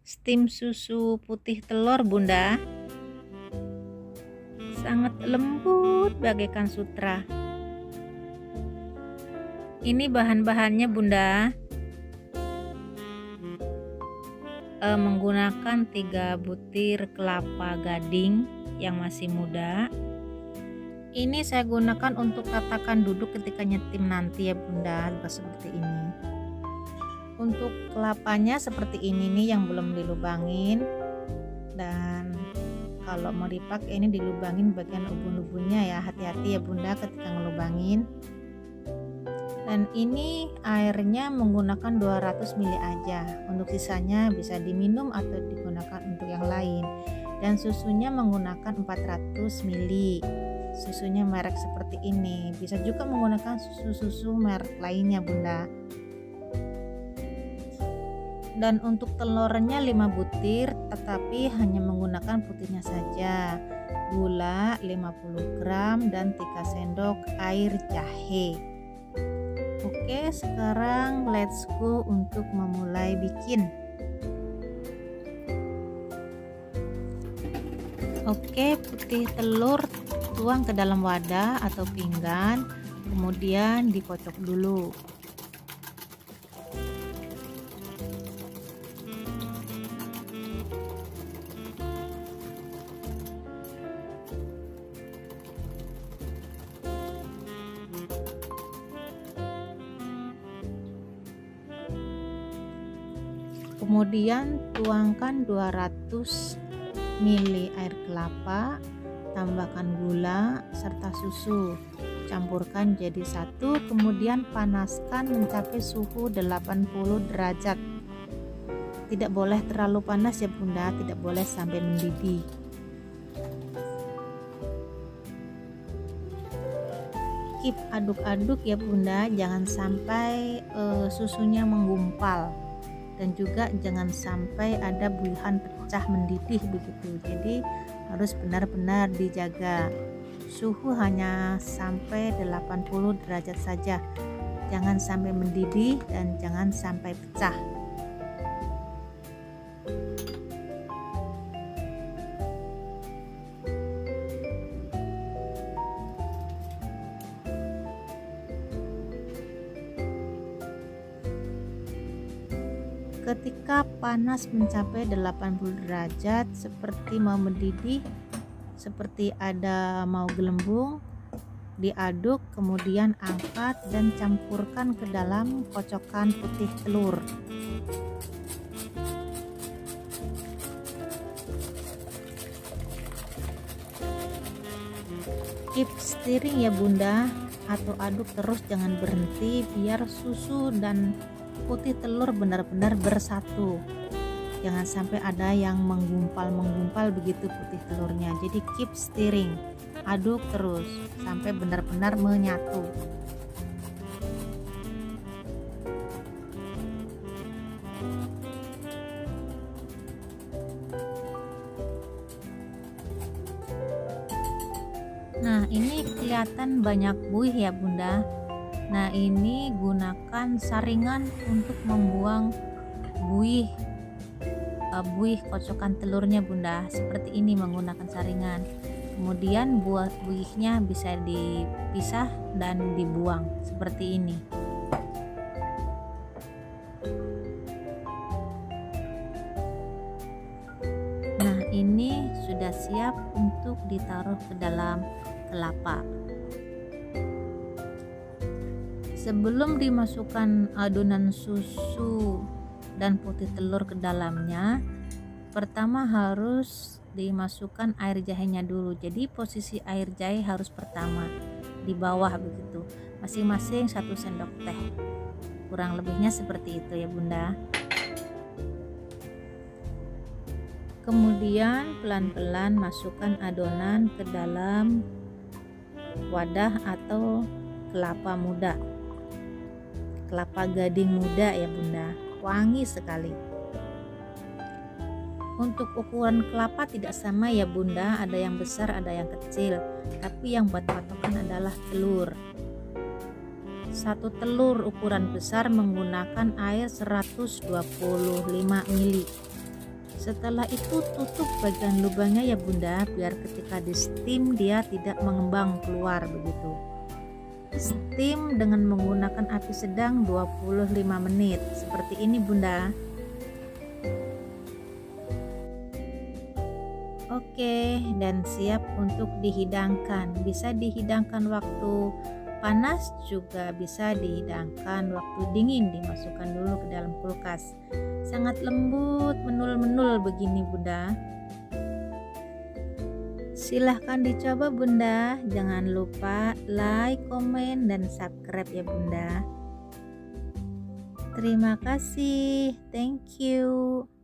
Stim susu putih telur Bunda, sangat lembut bagaikan sutra. Ini bahan-bahannya Bunda, menggunakan 3 butir kelapa gading yang masih muda. Ini saya gunakan untuk tatakan duduk ketika nyetim nanti ya Bunda, seperti ini. Untuk kelapanya seperti ini nih yang belum dilubangin, dan kalau mau dipakai ini dilubangin bagian ubun-ubunnya ya, hati-hati ya Bunda ketika ngelubangin. Dan ini airnya menggunakan 200 ml aja, untuk sisanya bisa diminum atau digunakan untuk yang lain. Dan susunya menggunakan 400 ml, susunya merek seperti ini. Bisa juga menggunakan susu merek lainnya Bunda. Dan untuk telurnya 5 butir, tetapi hanya menggunakan putihnya saja. Gula 50 gram dan 3 sendok air jahe. Oke, sekarang let's go untuk memulai bikin. Oke, putih telur tuang ke dalam wadah atau pinggan, kemudian dikocok dulu. Kemudian tuangkan 200 ml air kelapa, tambahkan gula serta susu, campurkan jadi satu, kemudian panaskan mencapai suhu 80 derajat. Tidak boleh terlalu panas ya Bunda, tidak boleh sampai mendidih. Keep aduk-aduk ya Bunda, jangan sampai susunya menggumpal. Dan juga jangan sampai ada buihan pecah mendidih begitu. Jadi harus benar-benar dijaga. Suhu hanya sampai 80 derajat saja. Jangan sampai mendidih dan jangan sampai pecah. Ketika panas mencapai 80 derajat, seperti mau mendidih, seperti ada mau gelembung, diaduk, kemudian angkat dan campurkan ke dalam kocokan putih telur. Keep stirring ya Bunda, atau aduk terus, jangan berhenti, biar susu dan putih telur benar-benar bersatu. Jangan sampai ada yang menggumpal begitu putih telurnya. Jadi keep stirring, aduk terus sampai benar-benar menyatu. Nah, ini kelihatan banyak buih ya Bunda. Nah, ini gunakan saringan untuk membuang buih kocokan telurnya Bunda. Seperti ini menggunakan saringan. Kemudian buihnya bisa dipisah dan dibuang seperti ini. Nah, ini sudah siap untuk ditaruh ke dalam kelapa. Sebelum dimasukkan adonan susu dan putih telur ke dalamnya, pertama harus dimasukkan air jahenya dulu. Jadi posisi air jahe harus pertama di bawah begitu, masing-masing 1 sendok teh, kurang lebihnya seperti itu ya Bunda. Kemudian pelan-pelan masukkan adonan ke dalam wadah atau kelapa muda, kelapa gading muda ya Bunda, wangi sekali. Untuk ukuran kelapa tidak sama ya Bunda, ada yang besar ada yang kecil, tapi yang buat patokan adalah telur. 1 telur ukuran besar menggunakan air 125 ml. Setelah itu tutup bagian lubangnya ya bunda, biar ketika di steam dia tidak mengembang keluar begitu. Steam dengan menggunakan api sedang 25 menit seperti ini bunda. Oke, dan siap untuk dihidangkan. Bisa dihidangkan waktu panas, juga bisa dihidangkan waktu dingin. Dimasukkan dulu ke dalam kulkas. Sangat lembut, menul-menul begini bunda. Silahkan dicoba bunda. Jangan lupa like, komen, dan subscribe ya bunda. Terima kasih. Thank you.